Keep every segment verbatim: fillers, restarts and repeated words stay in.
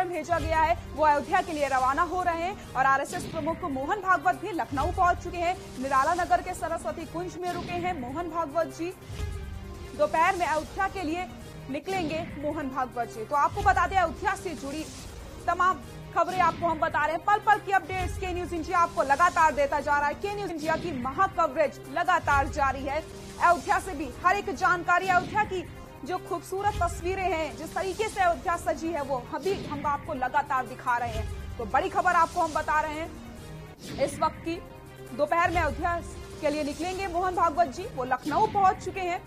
भेजा गया है वो अयोध्या के लिए रवाना हो रहे हैं और आरएसएस प्रमुख मोहन भागवत भी लखनऊ पहुंच चुके हैं। निराला नगर के सरस्वती कुंज में रुके हैं मोहन भागवत जी। दोपहर में अयोध्या के लिए निकलेंगे मोहन भागवत जी। तो आपको बता दें, अयोध्या से जुड़ी तमाम खबरें आपको हम बता रहे हैं, पल पल की अपडेट्स के न्यूज इंडिया आपको लगातार देता जा रहा है। के न्यूज इंडिया की महा कवरेज लगातार जारी है। अयोध्या से भी हर एक जानकारी, अयोध्या की जो खूबसूरत तस्वीरें हैं, जिस तरीके से अयोध्या सजी है, वो अभी हम आपको लगातार दिखा रहे हैं। तो बड़ी खबर आपको हम बता रहे हैं इस वक्त की। दोपहर में अयोध्या के लिए निकलेंगे मोहन भागवत जी, वो लखनऊ पहुंच चुके हैं।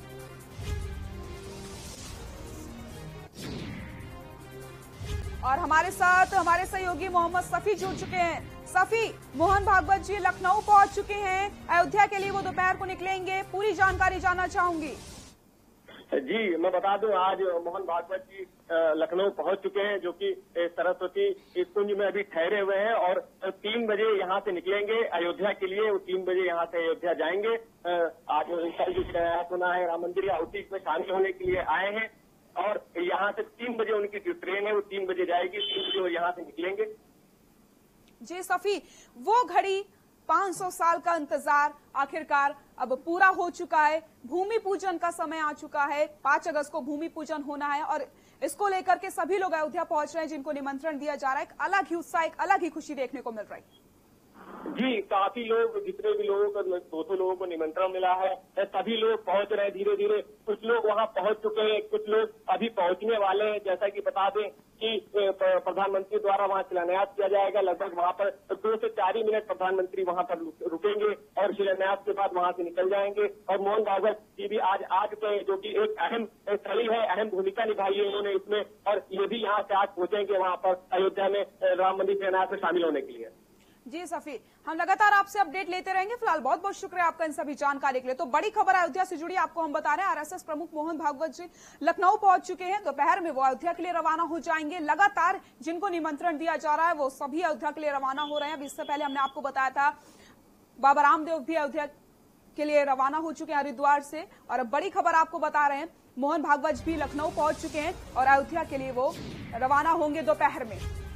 और हमारे साथ हमारे सहयोगी मोहम्मद सफी जुड़ चुके हैं। सफी, मोहन भागवत जी लखनऊ पहुंच चुके हैं, अयोध्या के लिए वो दोपहर को निकलेंगे, पूरी जानकारी जानना चाहूंगी। जी, मैं बता दूं, आज मोहन भागवत जी लखनऊ पहुंच चुके हैं, जो कि सरस्वती कुंज में अभी ठहरे हुए हैं और तीन बजे यहां से निकलेंगे अयोध्या के लिए। वो तीन बजे यहां से अयोध्या जाएंगे। आज उनका जो सुना है राम मंदिर आउटी में शामिल होने के लिए आए हैं और यहाँ से तीन बजे उनकी जो ट्रेन है वो तीन बजे जाएगी, तीन बजे वो यहाँ से निकलेंगे। जी सफी, वो घड़ी पाँच सौ साल का इंतजार आखिरकार अब पूरा हो चुका है। भूमि पूजन का समय आ चुका है। पांच अगस्त को भूमि पूजन होना है और इसको लेकर के सभी लोग अयोध्या पहुंच रहे हैं, जिनको निमंत्रण दिया जा रहा है। एक अलग ही उत्साह, एक अलग ही खुशी देखने को मिल रही है। जी, काफी लोग, जितने भी लोगों को दो सौ लोगों को निमंत्रण मिला है, सभी लोग पहुंच रहे हैं धीरे धीरे। कुछ लोग वहां पहुंच चुके हैं, कुछ लोग अभी पहुंचने वाले हैं। जैसा कि बता दें कि प्रधानमंत्री द्वारा वहां शिलान्यास किया जाएगा। लगभग वहां पर दो से चार ही मिनट प्रधानमंत्री वहां पर रुकेंगे और शिलान्यास के बाद वहां से निकल जाएंगे। और मोहन भागवत जी भी आज आ चुके हैं, जो कि एक अहम कड़ी है, अहम भूमिका निभाई है उन्होंने इसमें। और ये भी यहाँ से आज पहुंचेंगे वहां पर अयोध्या में राम मंदिर शिलान्यास में शामिल होने के लिए। जी सफी, हम लगातार आपसे अपडेट लेते रहेंगे। फिलहाल बहुत बहुत शुक्रिया आपका इन सभी जानकारी के लिए। तो बड़ी खबर अयोध्या से जुड़ी आपको हम बता रहे हैं, आरएसएस प्रमुख मोहन भागवत जी लखनऊ पहुंच चुके हैं। दोपहर में वो अयोध्या के लिए रवाना हो जाएंगे। लगातार जिनको निमंत्रण दिया जा रहा है वो सभी अयोध्या के लिए रवाना हो रहे हैं। अब इससे पहले हमने आपको बताया था बाबा रामदेव भी अयोध्या के लिए रवाना हो चुके हैं हरिद्वार से। और अब बड़ी खबर आपको बता रहे हैं, मोहन भागवत भी लखनऊ पहुंच चुके हैं और अयोध्या के लिए वो रवाना होंगे दोपहर में।